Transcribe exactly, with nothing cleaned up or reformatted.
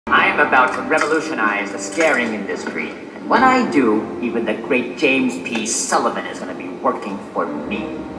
I'm about to revolutionize the scaring industry. And when I do, even the great James P. Sullivan is going to be working for me.